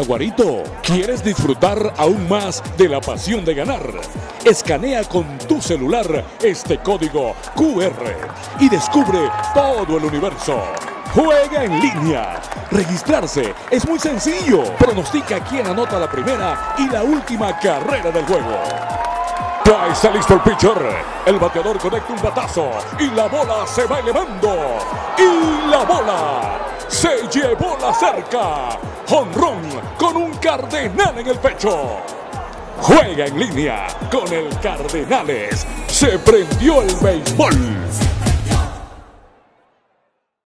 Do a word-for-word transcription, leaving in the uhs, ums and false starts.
Guarito, ¿quieres disfrutar aún más de la pasión de ganar? Escanea con tu celular este código Q R y descubre todo el universo. Juega en línea. Registrarse es muy sencillo. Pronostica quién anota la primera y la última carrera del juego. Ya está listo el pitcher. El bateador conecta un batazo y la bola se va elevando. Y la bola se llevó la cerca. Jonrón con un Cardenal en el pecho. Juega en línea con el Cardenales. Se prendió el béisbol.